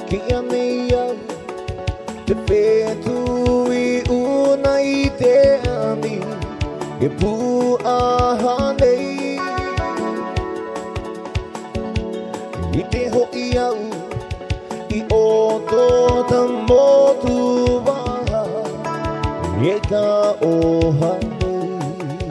Kia mea te whetui una I te ami e pu aha nei I te hoi au I o tō motu waha e ka oha nei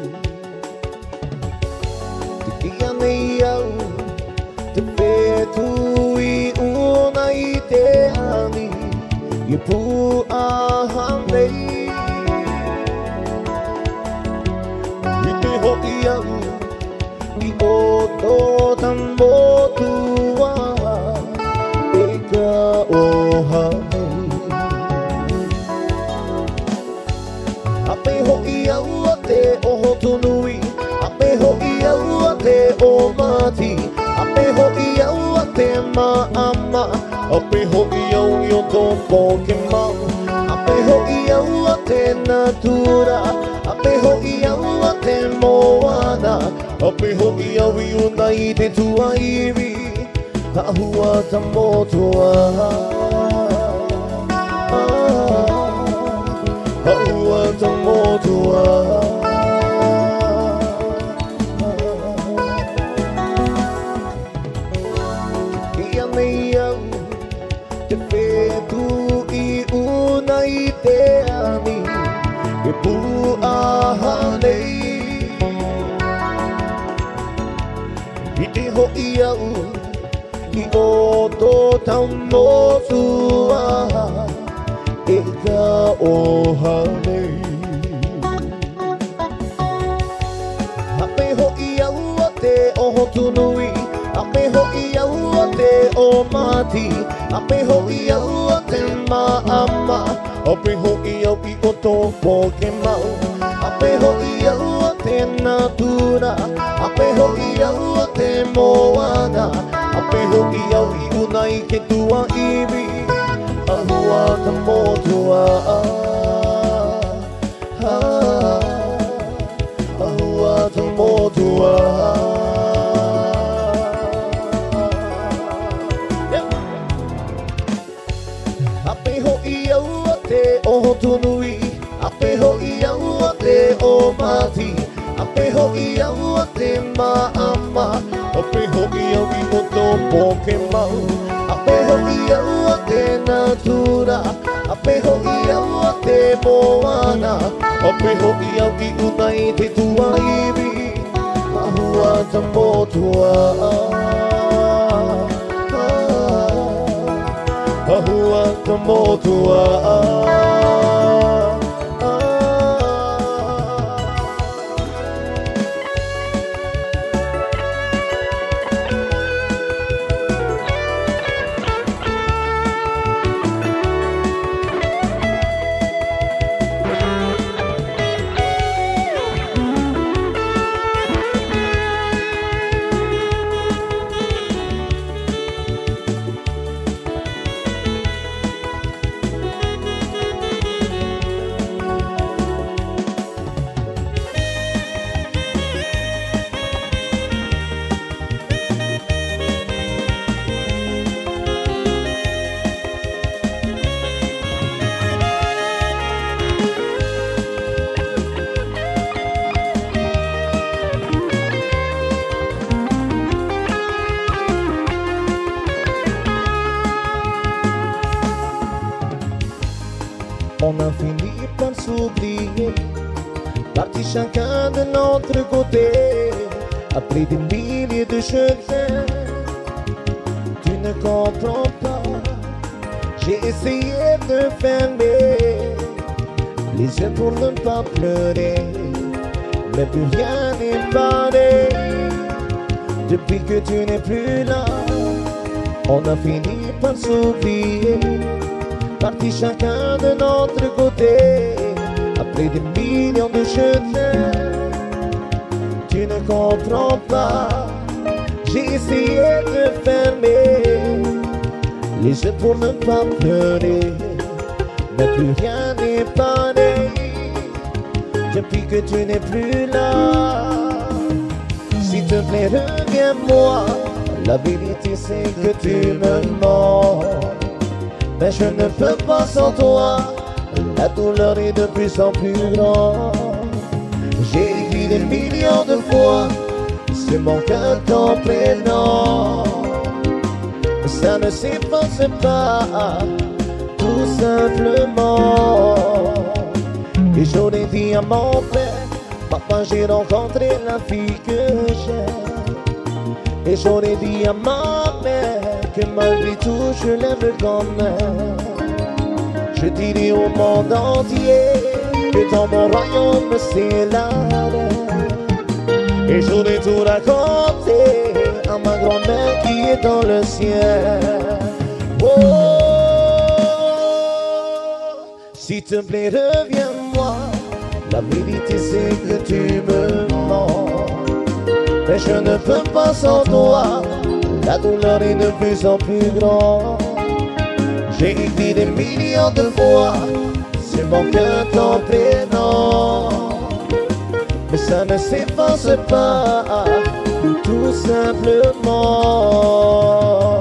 Te kia nei au te whetui una I te ami e pu aha nei I te hoi au I o tō motu waha e ka oha nei Ape hoi au a te oho tunui Ape hoi au a te o mati Ape hoi au a te maama Ape hoi au I o tō poke mau Ape hoi au a te natura Ape hoi au a te moana Ape hoi au I una I te tua iwi Kahua ta motua Kahua ta motua Ia nei au te whetu I una I te ami E pu aha nei I te hoi au I o tō motu aha E ka oha nei Ape hoi au a te oho tunui Ape hoi au a te o mati Ape hoi au a te maama Ape hoi au I o tō poke mau Ape hoi au a te natura Ape hoi au a te moana Ape hoi au I una I ke tua iwi Ahua ta motua Ahua ta motua Ape hoi au a te oho tunui Ape hoi au a te o mati Ape hoi au a te maama Ape hoi au I o tō poke mau Ape hoi au a te natura Ape hoi au a te moana Ape hoi au I una I te tua iwi Ahua ta motua Ahua ta motua On a fini par s'oublier, parti chacun de notre côté, après des milliers de chemins. Tu ne comprends pas, j'ai essayé de fermer les yeux pour ne pas pleurer, mais plus rien n'est pareil. Depuis que tu n'es plus là, on a fini par s'oublier. Parti chacun de notre côté, après des millions de chemins. Tu ne comprends pas, j'ai essayé de fermer les yeux pour ne pas pleurer, mais plus rien n'est pareil. Depuis que tu n'es plus là, s'il te plaît reviens-moi, La vérité c'est que tu me mens. Mais je ne peux pas sans toi. La douleur est de plus en plus grande. J'ai écrit des millions de fois c'est mon cœur ton prénom. Mais ça ne s'efface pas, tout simplement. Et j'en ai dit à mon père, papa j'ai rencontré la fille que j'aime. Et j'en ai dit à ma mère que malgré tout je l'aime quand même. Je dirai au monde entier que dans mon royaume c'est la reine. Et j'en ai tout raconté à ma grand-mère qui est dans le ciel. Oh, s'il te plaît reviens-moi. La vérité c'est que tu me mens. Mais je ne peux pas sans toi. La douleur est de plus en plus grande. J'ai écrit des millions de fois c'est mon cœur ton prénom. Mais ça ne s'efface pas, tout simplement.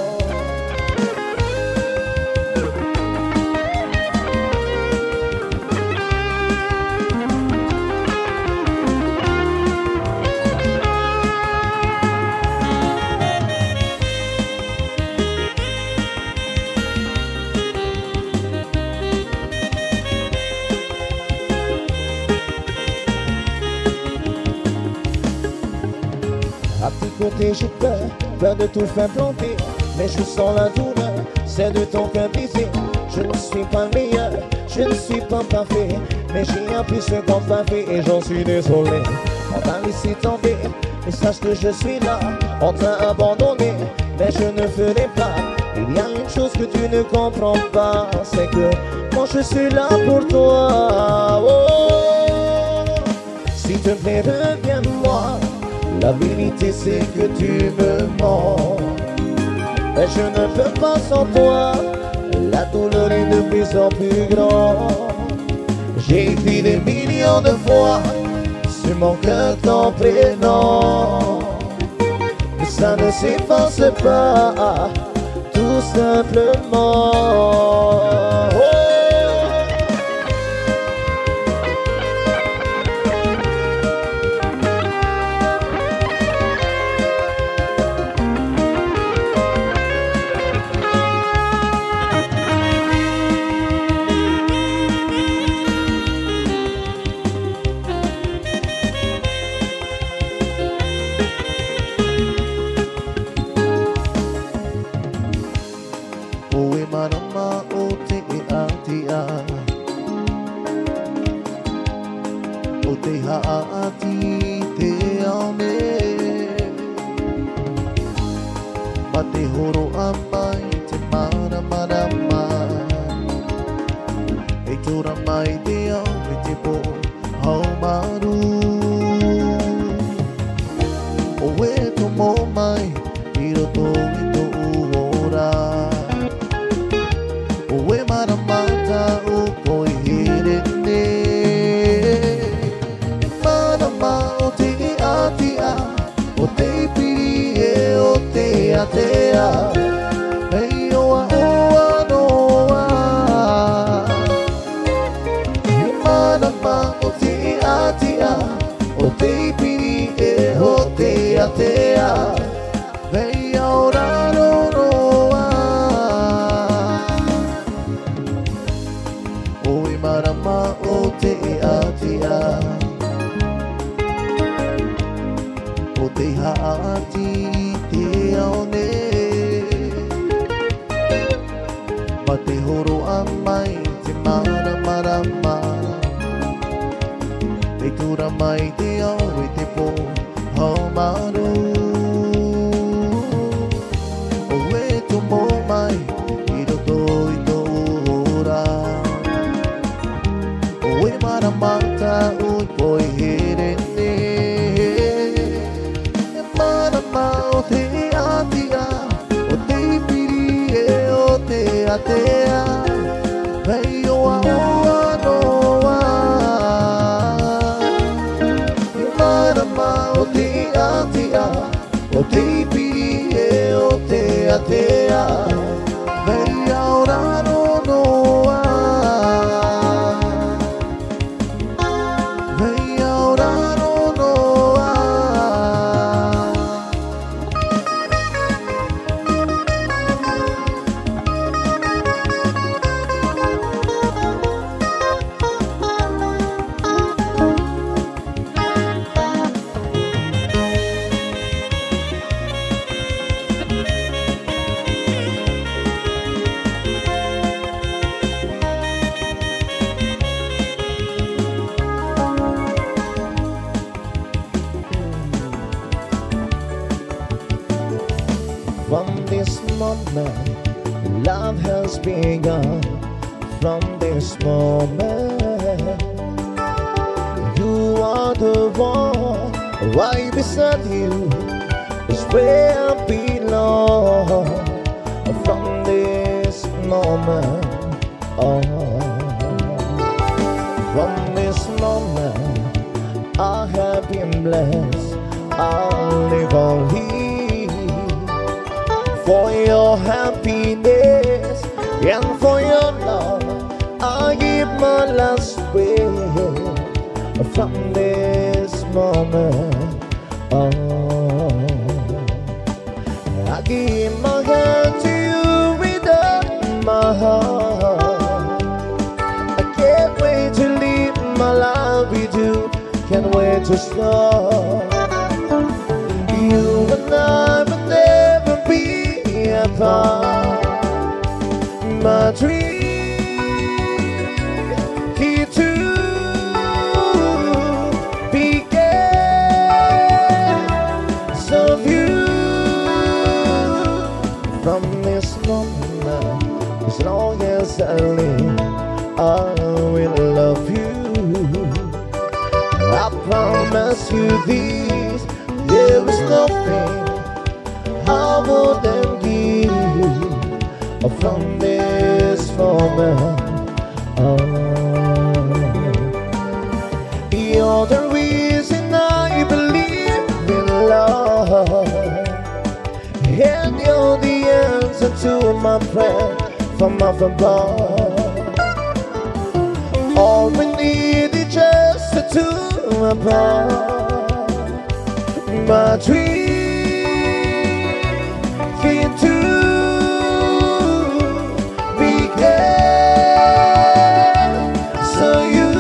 J'ai peur de tout faire planter. Mais je sens la douleur, c'est de ton cœur brisé. Je ne suis pas le meilleur, je ne suis pas parfait. Mais j'ai appris ce qu'on t'a fait et j'en suis désolé. On t'a laissé tomber, mais sache que je suis là. On t'a abandonné, mais je ne ferai pas. Il y a une chose que tu ne comprends pas, c'est que moi je suis là pour toi. Oh, s'il te plaît reviens-moi. La vérité c'est que tu me mens. Mais je ne peux pas sans toi. La douleur est de plus en plus grande. J'ai écrit des millions de fois sur mon cœur ton prénom. Mais ça ne s'efface pas, tout simplement. Oh, Atea Vei ahora no Vei ahora no From this moment, love has begun. From this moment, you are the one. Right beside you is where I belong. From this moment from this moment, I have been blessed. I'll live only for your happiness and for your love. I give my last breath. From this moment I give my hand to you with my heart. I can't wait to live my life with you. Can't wait to start. You and I will never be apart. My dream here to begin. So you from this moment, as long as I live, I will love you. I promise you this, there is nothing I wouldn't give from this moment. You're the reason I believe in love, and you're the answer to my prayer from up above. All we need is just the two apart. My dream came to begin. So you,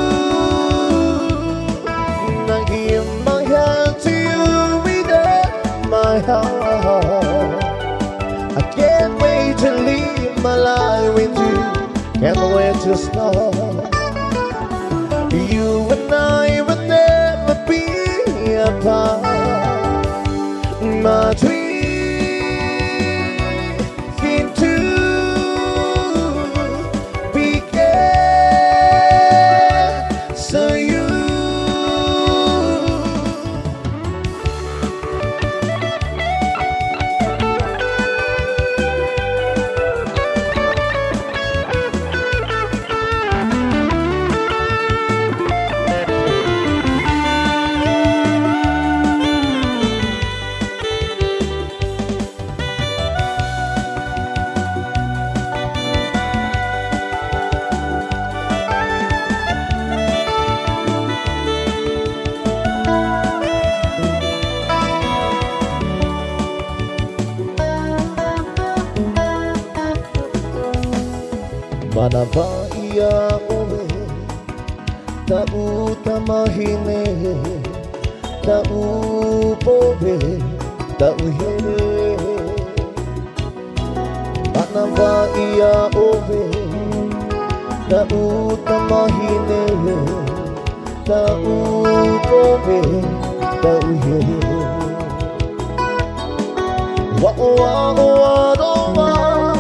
I give my hand to you with my heart. I can't wait to live my life with you. Can't wait to start. You and I will never be apart. My dream came to begin. So you mana ba iya owe tau tamahine tau pobe tau here mana ba iya owe tau tamahine tau pobe tau here wa wa wa wa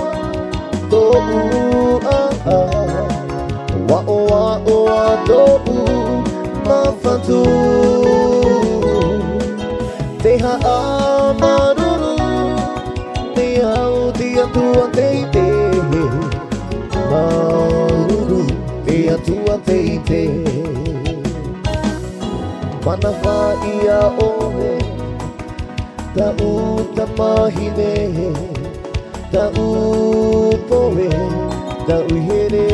wa wa wa do mafatu teha amaruru teha dia tua teite maruru teha tua teite mana va ia oe ta utamahine da upoe da uhere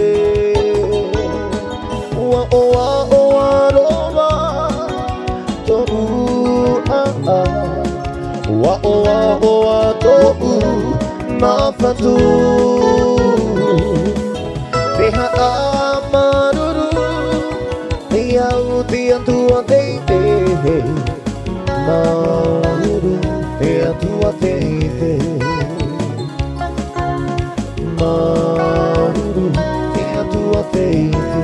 wa oa roba to a wa oa to na fatu Beha amaruru Iau tia tua teite Maururu Tia tua teite Maururu Tia tua teite